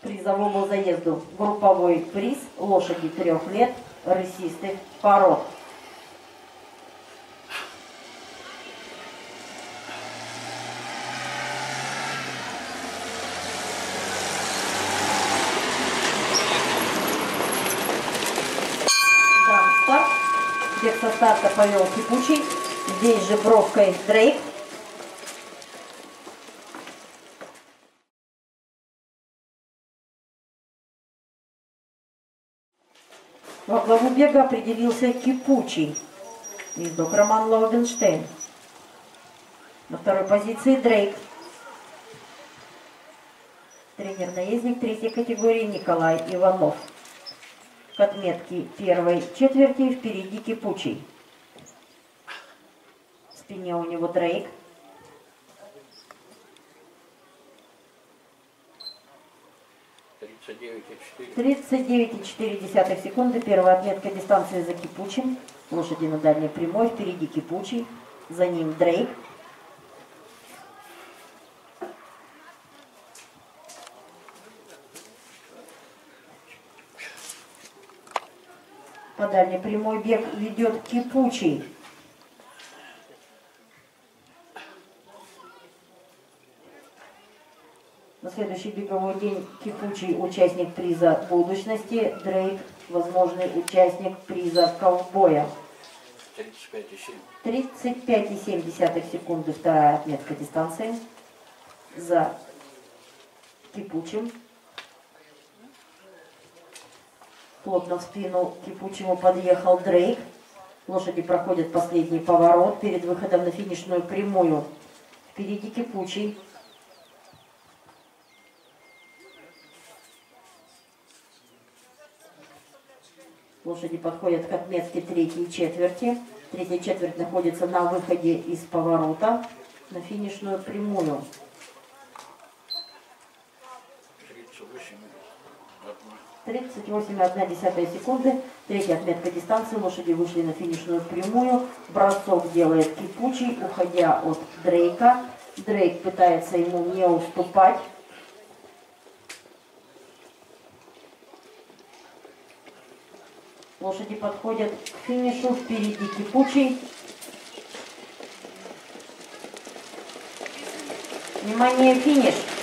призовому заезду. Групповой приз лошади 3 лет рысистых пород. Старт. Бег со старта повел Кипучий. Здесь же бровкой Дрейк. Во главу бега определился Кипучий. Ездок Роман Лаубенштейн. На второй позиции Дрейк. Тренер-наездник 3-й категории Николай Иванов. К отметке первой четверти впереди Кипучий. В спине у него Дрейк. — 39,4 секунды. Первая отметка дистанции за Кипучим. Лошади на дальней прямой. Впереди Кипучий. За ним Дрейк. По дальней прямой бег ведет Кипучий. На следующий беговой день Кипучий участник приза будущности, Дрейк возможный участник приза ковбоя. 35,7 секунды вторая отметка дистанции за Кипучим. Плотно в спину Кипучему подъехал Дрейк. Лошади проходят последний поворот перед выходом на финишную прямую. Впереди Кипучий. Лошади подходят к отметке третьей четверти. Третья четверть находится на выходе из поворота на финишную прямую. 38,1 секунды. Третья отметка дистанции. Лошади вышли на финишную прямую. Бросок делает Кипучий, уходя от Дрейка. Дрейк пытается ему не уступать. Лошади подходят к финишу. Впереди Кипучий. Внимание, финиш!